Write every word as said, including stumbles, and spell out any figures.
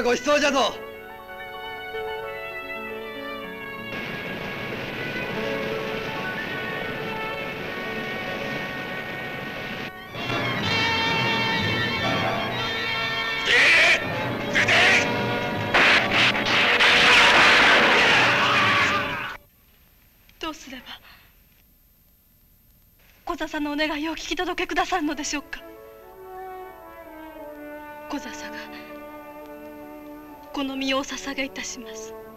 ごちそうじゃぞ。 どうすれば小座さんのお願いをお聞き届けくださるのでしょうか。小座さんがこの身をお捧げいたします。